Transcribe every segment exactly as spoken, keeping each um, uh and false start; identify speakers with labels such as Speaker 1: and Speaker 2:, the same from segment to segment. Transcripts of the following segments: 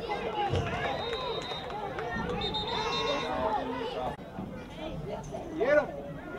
Speaker 1: Get him.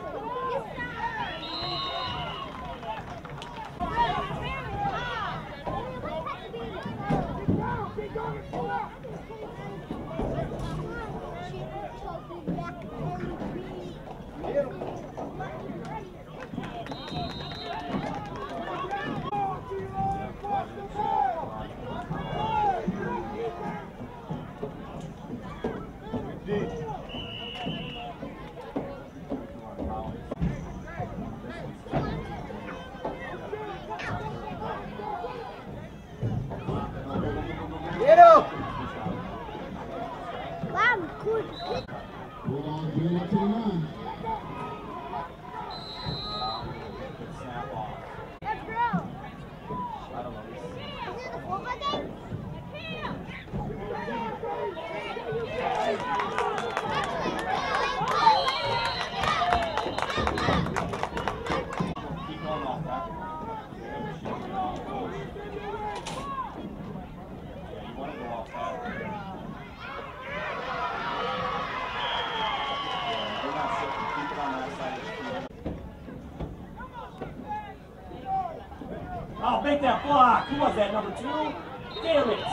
Speaker 2: Oh, make that block! Who was that, number two? Damn it!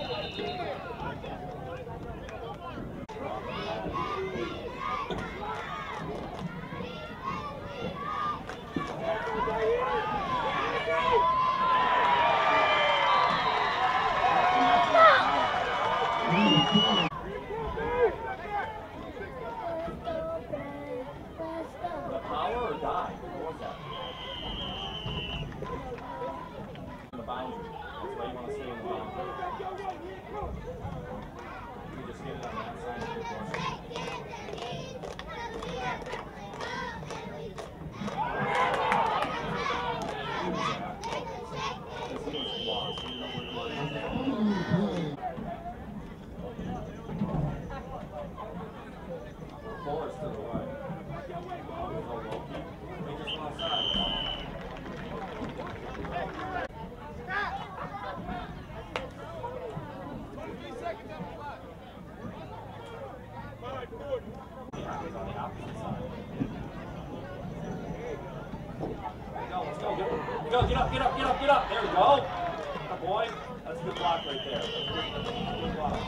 Speaker 2: The power or die? What was that? The boundary. That's why you want to stay in the boundary. You just get it on that side of the course. Four is to the right. They just went outside. On the opposite side. There you go, let's go. Get, go, get up, get up, get up, get up. There we go. Good boy. That's a good block right there. That's a good, that's a good block.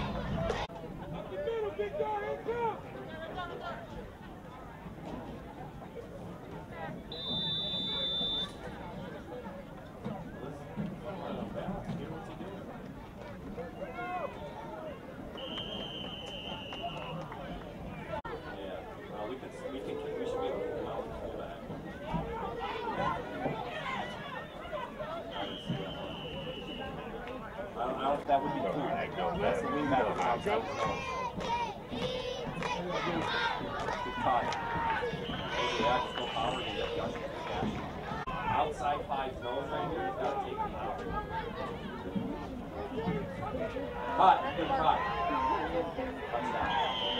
Speaker 2: That would be cool. That's the wing back on the outside. Good cut. The actual power to get Josh cash. Outside five nose right here, he's got to take him out. Cut. Good cut. Touchdown.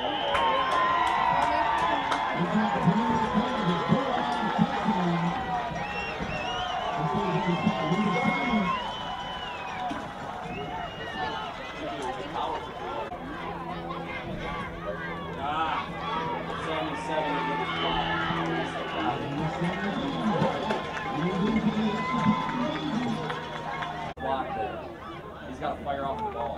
Speaker 2: Block there. He's got to fire off the ball.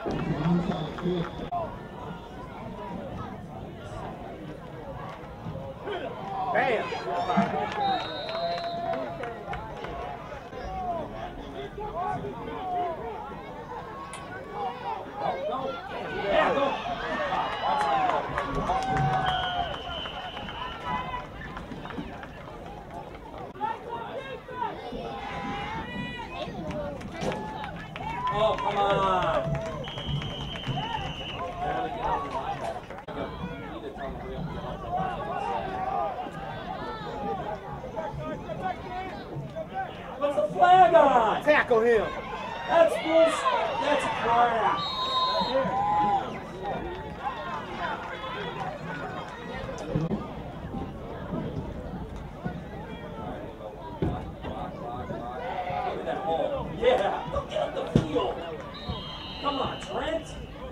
Speaker 2: Bam! Yeah, go! Oh, come on! What's the flag on?
Speaker 1: Tackle him.
Speaker 2: That's bullshit. That's crap. Look at that hole. Yeah. Look at the field. Come on, Trent.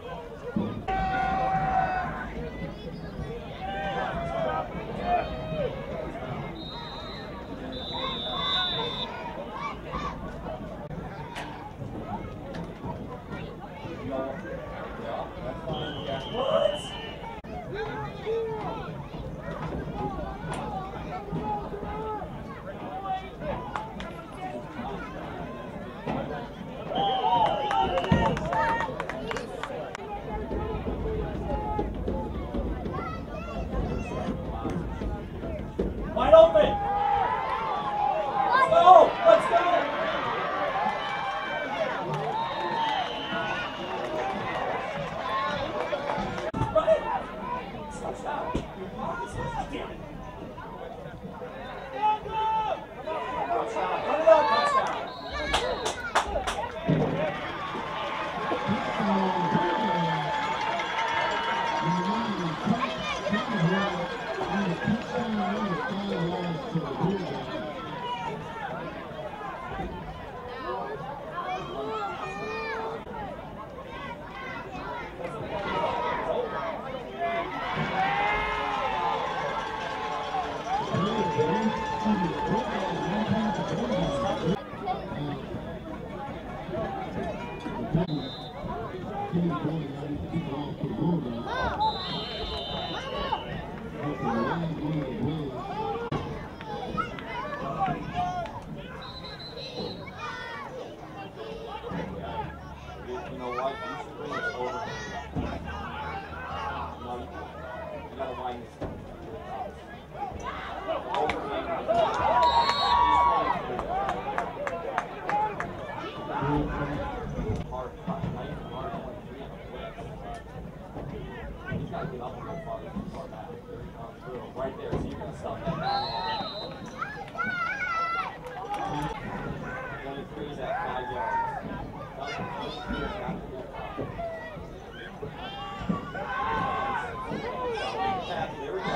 Speaker 2: What? Wide open. Let's go. Let's go. Right. Touchdown. Damn it. Touchdown. Put it up. Touchdown. You know what? You should bring this over. No, you gotta wind this up. Hard cut, nice and hard, twenty-three on the whip. He's gotta get up and go farther than far back. There he comes through. Right there, so you're gonna stuff that down already. twenty-three is at five yards. twenty-three is not to be There we go.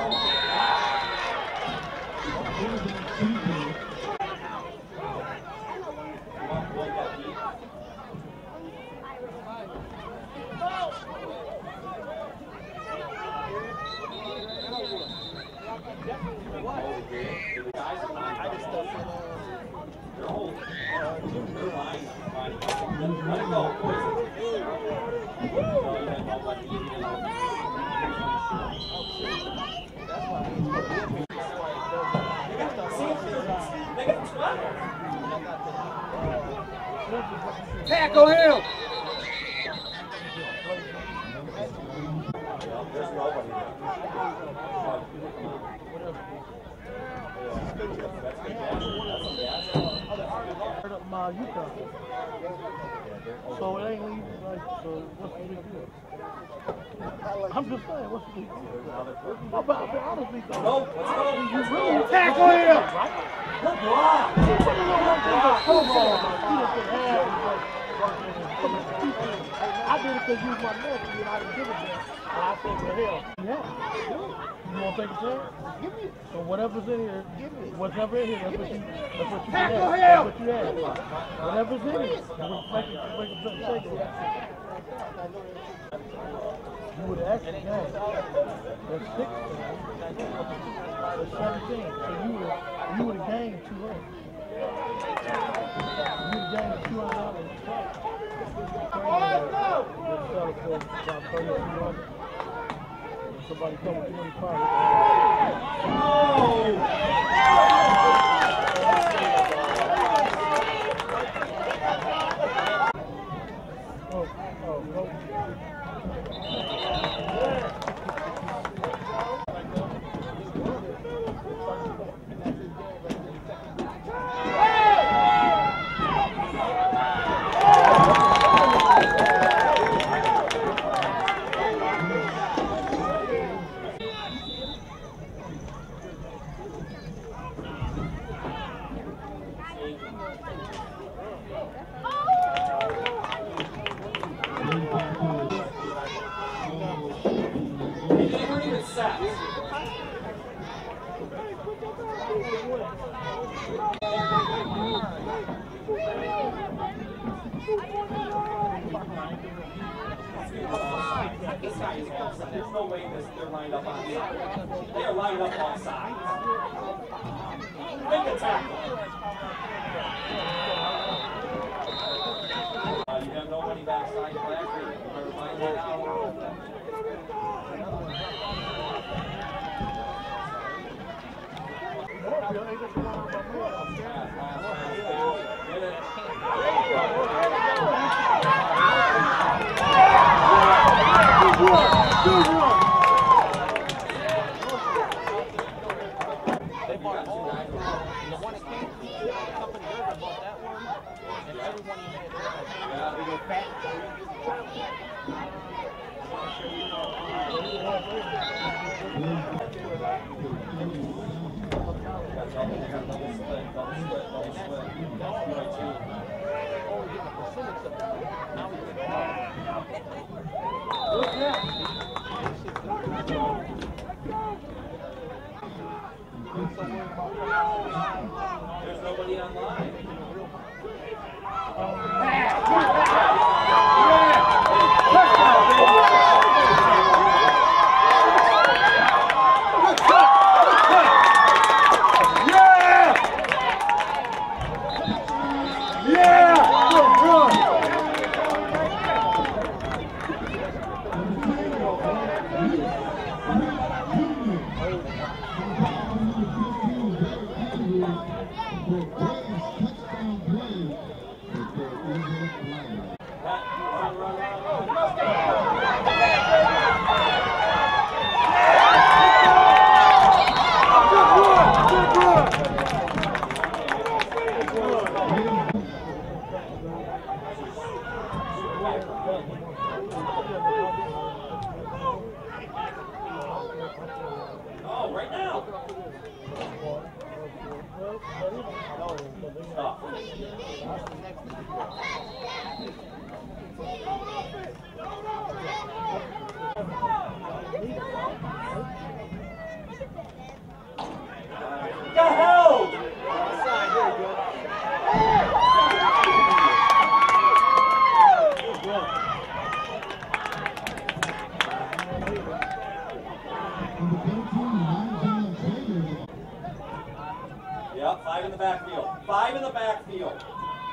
Speaker 1: Tackle him.
Speaker 2: There's nobody there.
Speaker 3: My Utah. So it ain't leaving, like, so what's the big deal? I'm just saying, what's the big deal? No, but, but honestly, though,
Speaker 2: No, let's go.
Speaker 3: you really
Speaker 1: Tackle him.
Speaker 3: right?
Speaker 2: Good block.
Speaker 3: You put it on one thing, but football, like, you just can have it, like, come on, people. I did it because you was my nephew and I didn't give a damn. And I said, well, hell, yeah. You want to take a chance? Give me. So whatever's in here, give me. Whatever in here, that's what you, that's what you
Speaker 1: Tackle
Speaker 3: have.
Speaker 1: him.
Speaker 3: That's what you have. Whatever's in here, that's what you make it, make it shake it. You would have actually had that's six, that's seventeen. So you would have, you would have gained two hundred. You would have gained two hundred dollars. About thirty feet under. Somebody come with twenty-five. Oh, oh, no.
Speaker 2: There's no way this, they're lined up on sides. They are lined up on sides. Make a tackle. Uh, you have nobody backside left. You better find that out. Get it.
Speaker 1: They bought all the one that came the company River bought that one, and everyone he made yeah, they go fat.
Speaker 2: There's nobody online. Oh, right now. Go home! Yep, five in the backfield. Five in the backfield.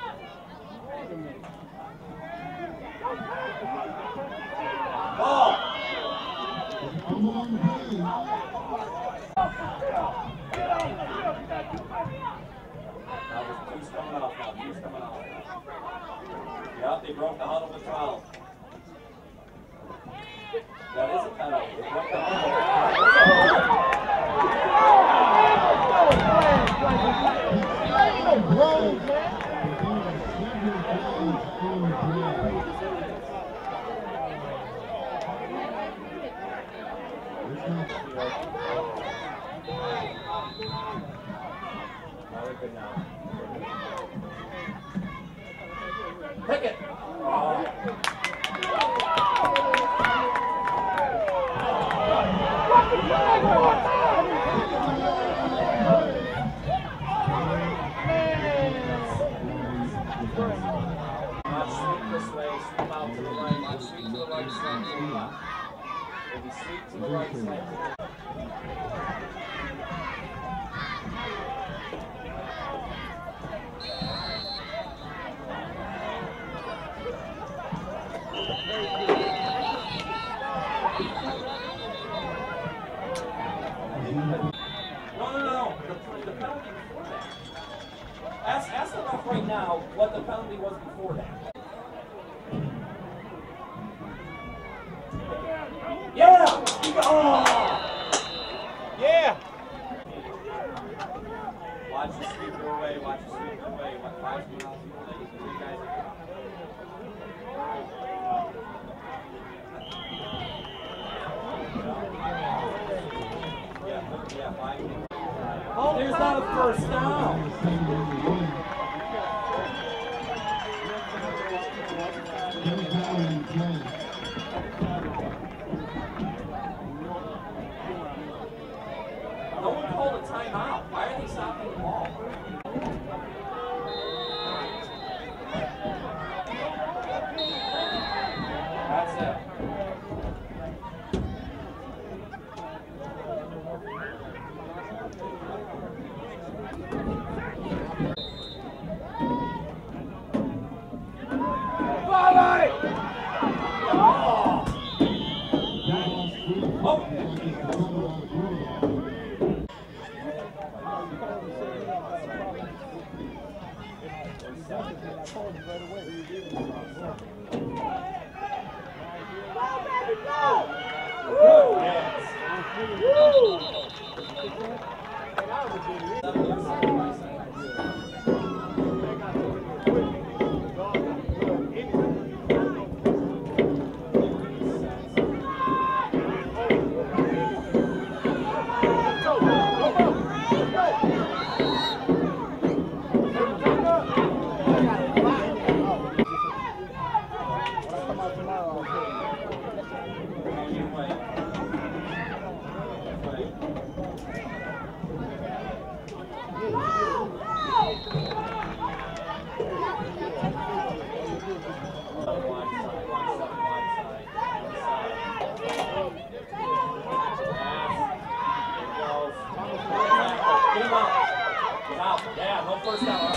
Speaker 2: Ball. Now there's two's coming off now. Two's coming off. Yep, they broke the huddle with twelve. That is a penalty. They broke the huddle. Pick it. Oh. Watch sweep this way, sweep out to the right, watch sweep to the right, slant to the left. Maybe sweep to the right, slant to the left. Very good. than he was before that. Yeah! Oh!
Speaker 1: Yeah!
Speaker 2: Watch the sweeper away, watch the sweeper away. Watch five miles away. You guys are yeah, yeah, five. Oh, there's not a first down. No one called a timeout. Why are they stopping the ball? That's it. Yeah, no first down.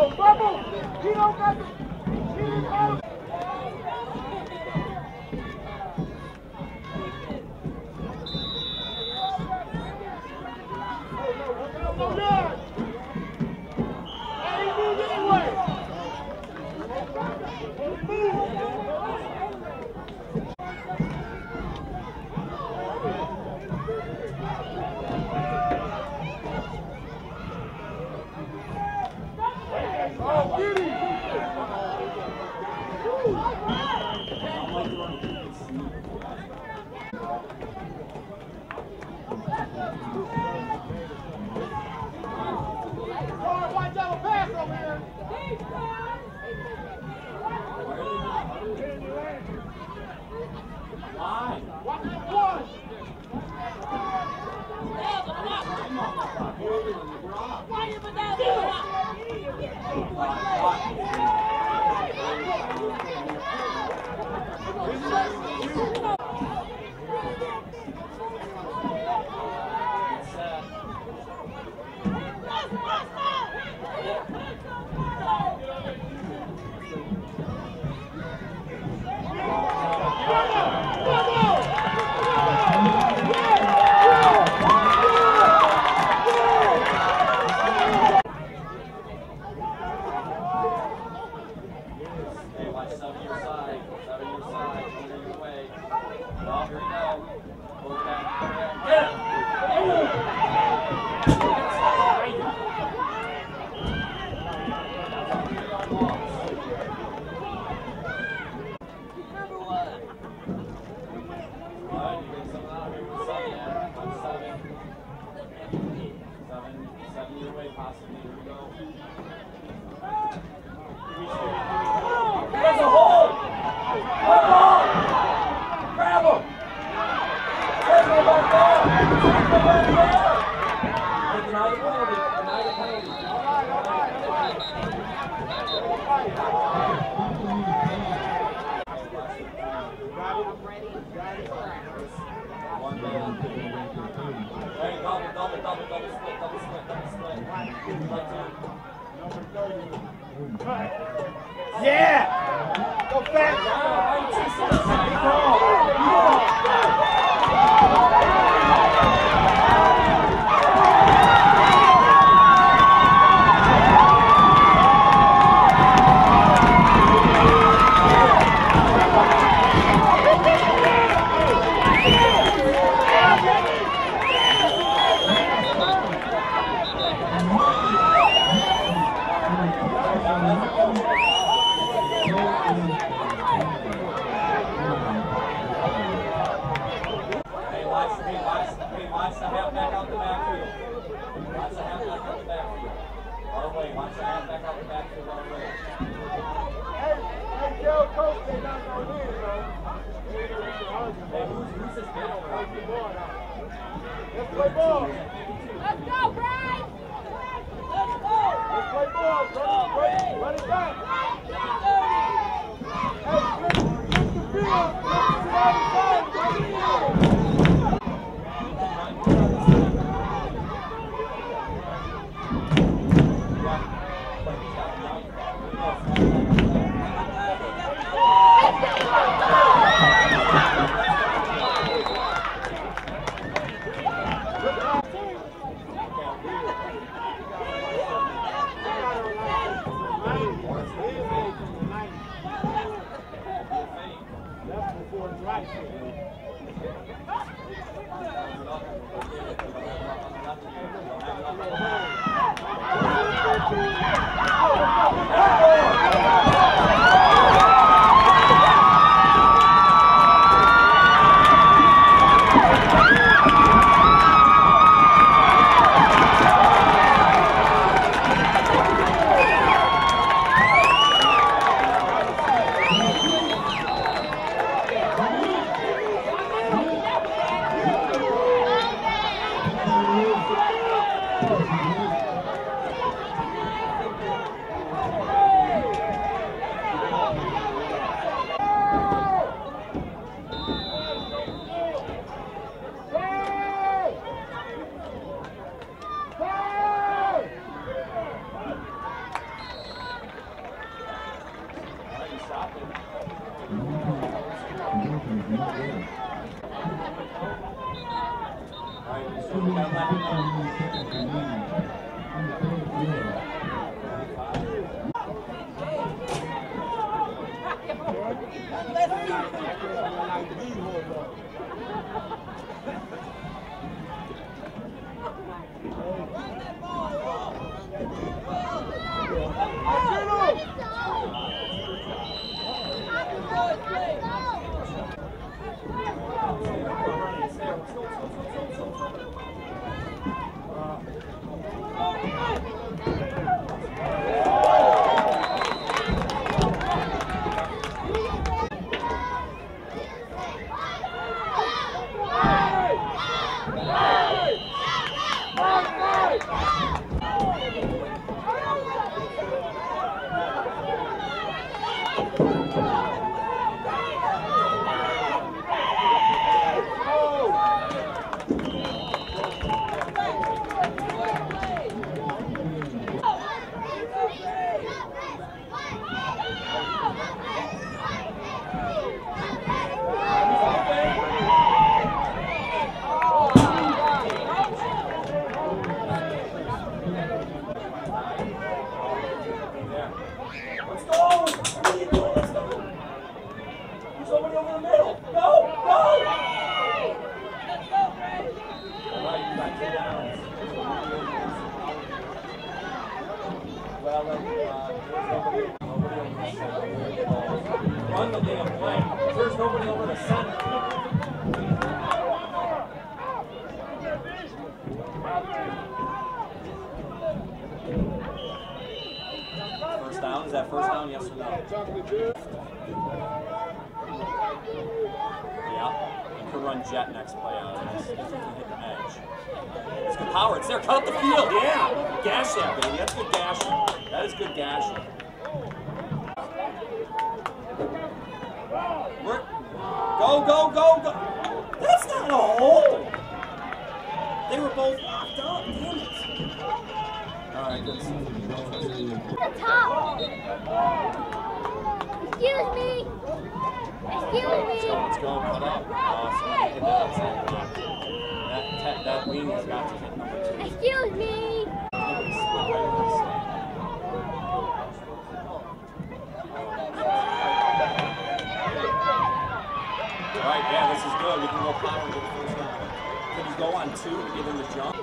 Speaker 3: Bubble! He don't got the... He didn't have... Yeah! Go back!
Speaker 2: Run the damn play. There's nobody over the center. First down? Is that first down? Yes or no? Yeah. You can run jet next play out of this if you can hit the edge. It's good power. It's there. Cut up the field. Yeah. Gash that, baby. That's good gashing. That is good gashing. We're, go, go, go, go. That's not a hole. They were both locked up. Damn it. All right, good.
Speaker 4: The top. Excuse me. Excuse me.
Speaker 2: Let's go, let's go. Cut up. Uh, somebody hit that outside block. That, that, that wing has got to hit number two.
Speaker 4: Excuse me.
Speaker 2: All right, yeah, this is good. We can go power and get the first down. Can you go on two to give him the jump?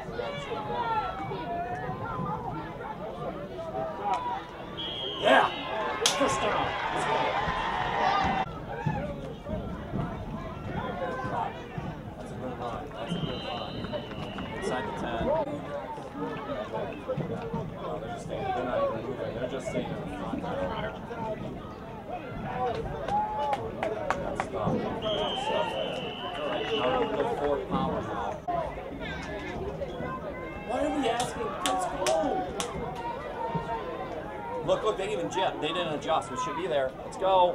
Speaker 2: Yeah! First down. Let's go. That's a good run. That's a good run. Inside the ten. No, they're just staying. They're not even moving. They're just staying in the front. That's stuff. That's stuff. Alright, now we're going to go four power now. Why are we asking? Let's go! Look, look, they didn't even jet. They didn't adjust. We should be there. Let's go.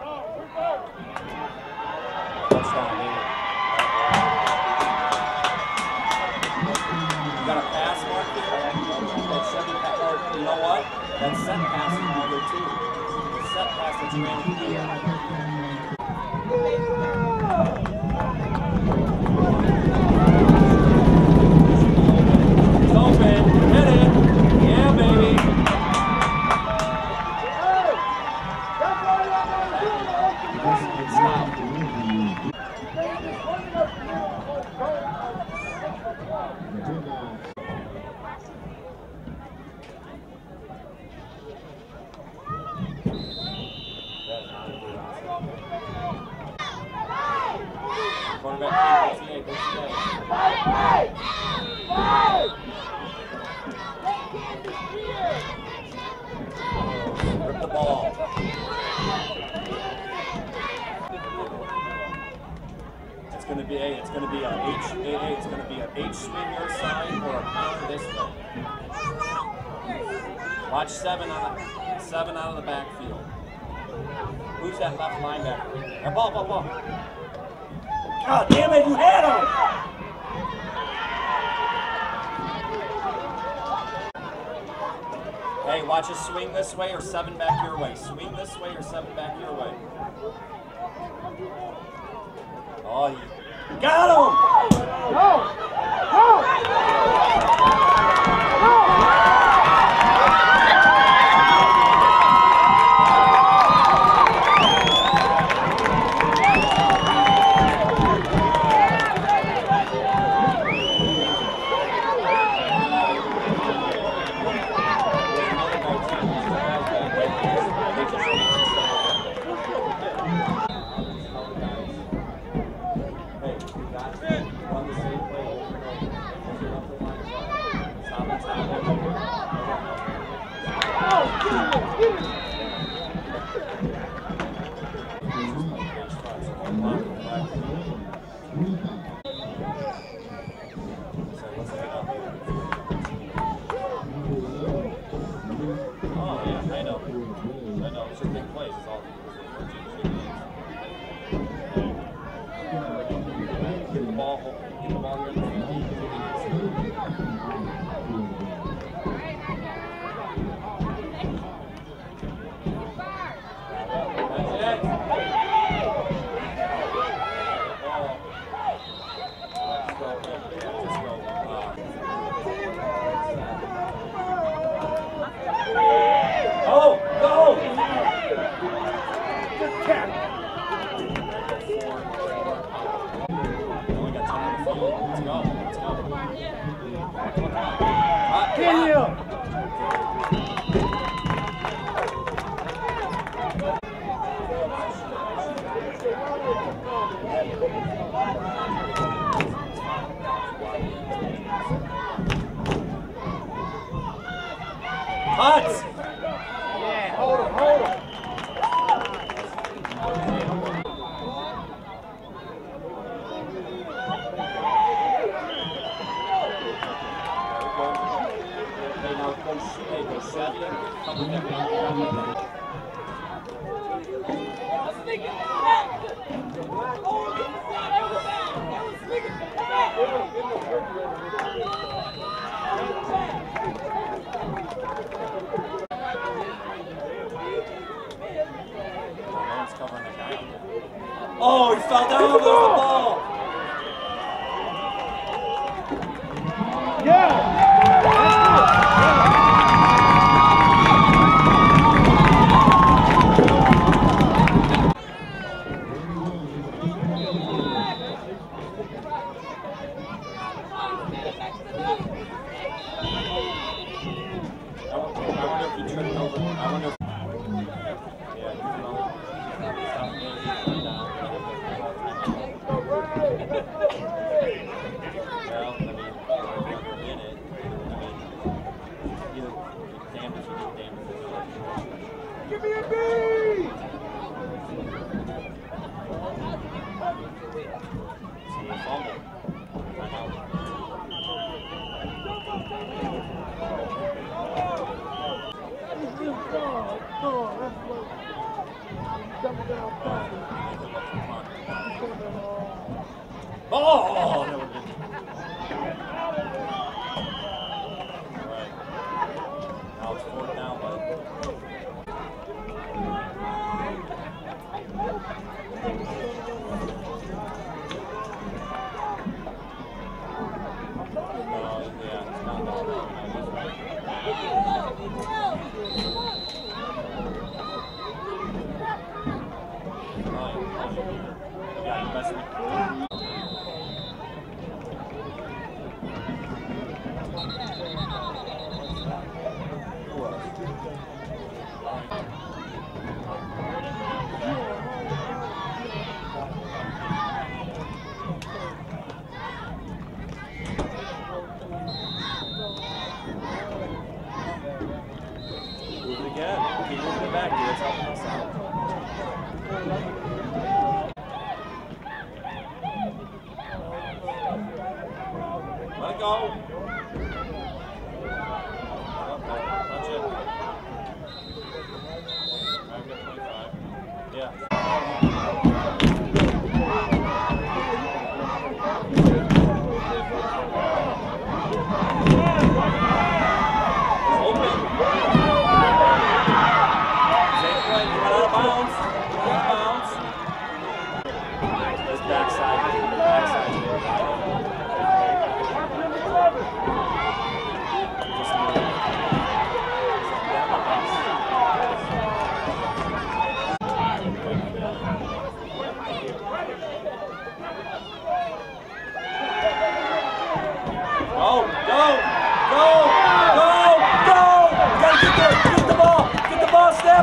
Speaker 2: Touchdown, baby. You got a pass mark there? That should be, or you know what? That set pass is good too. The set pass that's ran here. It's open. Hit it. Yeah, baby. Stop. Quarterback, P T A, P T A. Rip the ball. It's going to be a, it's going to be a H, a, a, it's going to be an H swing your side or a pound this way. Watch seven on the, seven out of the backfield. Who's that left linebacker? That ball, ball, ball. God damn it, you had him! Hey, watch us swing this way or seven back your way. Swing this way or seven back your way. Oh, he got him!
Speaker 3: Go! Go! Go!
Speaker 2: Cut!
Speaker 3: Yeah, hold him, hold him.
Speaker 2: Hey, now go, hey, go seven. Come with them. Oh, he fell down over the ball.
Speaker 3: Yeah. Give me a B!
Speaker 2: Oh, that would have been. Right. Now it's fourth down, but.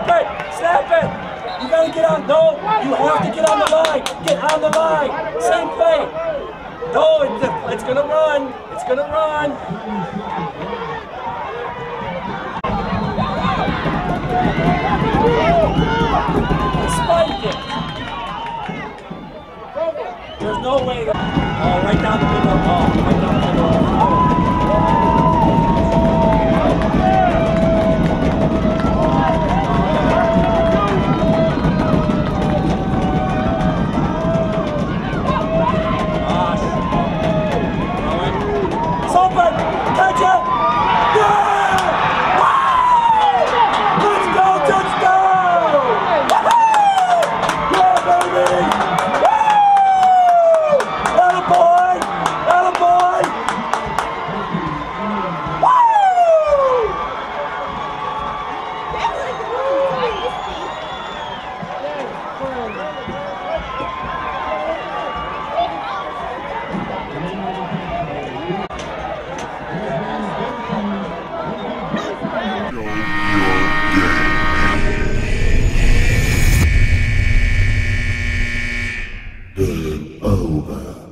Speaker 2: it! Snap it! You gotta get on. No, you have to get on the line. Get on the line. Same play. No, it's, it's gonna run. It's gonna run. Spike it. There's no way. To, oh, right down the middle. Oh, right down the middle.
Speaker 5: Game over.